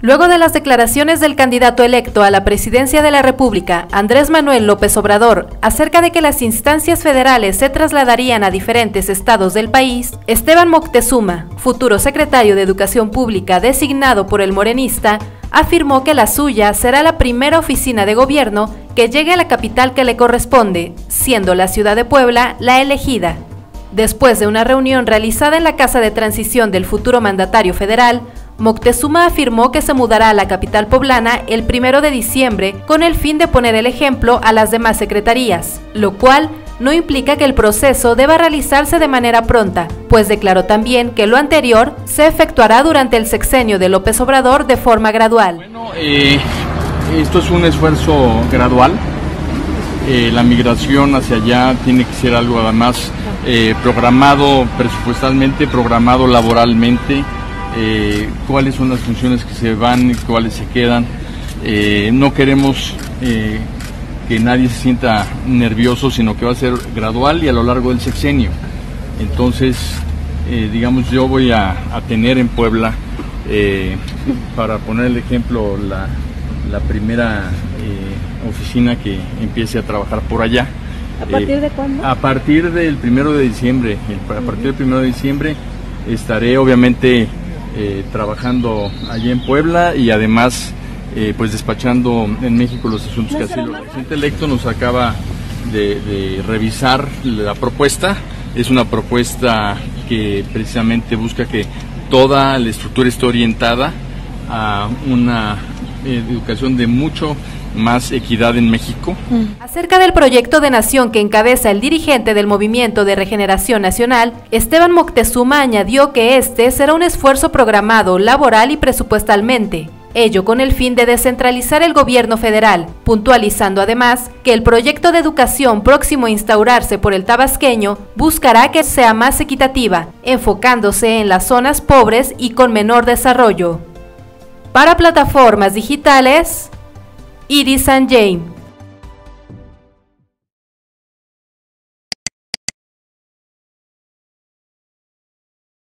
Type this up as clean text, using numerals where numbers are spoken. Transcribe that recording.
Luego de las declaraciones del candidato electo a la presidencia de la República, Andrés Manuel López Obrador, acerca de que las instancias federales se trasladarían a diferentes estados del país, Esteban Moctezuma, futuro secretario de Educación Pública designado por el morenista, afirmó que la suya será la primera oficina de gobierno que llegue a la capital que le corresponde, siendo la ciudad de Puebla la elegida. Después de una reunión realizada en la Casa de Transición del futuro mandatario federal, Moctezuma afirmó que se mudará a la capital poblana el 1 de diciembre con el fin de poner el ejemplo a las demás secretarías, lo cual no implica que el proceso deba realizarse de manera pronta, pues declaró también que lo anterior se efectuará durante el sexenio de López Obrador de forma gradual. Bueno, esto es un esfuerzo gradual. La migración hacia allá tiene que ser algo además programado presupuestalmente, programado laboralmente. Cuáles son las funciones que se van y cuáles se quedan. No queremos que nadie se sienta nervioso, sino que va a ser gradual y a lo largo del sexenio. Entonces, digamos, yo voy a tener en Puebla, para poner el ejemplo, la primera oficina que empiece a trabajar por allá. ¿A partir de cuándo? A partir del 1 de diciembre. A partir del 1 de diciembre estaré obviamente trabajando allí en Puebla y además pues despachando en México los asuntos que así lo. El presidente electo nos acaba de revisar la propuesta. Es una propuesta que precisamente busca que toda la estructura esté orientada a una educación de mucho más equidad en México. Acerca del proyecto de nación que encabeza el dirigente del Movimiento de Regeneración Nacional, Esteban Moctezuma añadió que este será un esfuerzo programado laboral y presupuestalmente, ello con el fin de descentralizar el gobierno federal, puntualizando además que el proyecto de educación próximo a instaurarse por el tabasqueño buscará que sea más equitativa, enfocándose en las zonas pobres y con menor desarrollo. Para plataformas digitales, Iris Sanjay.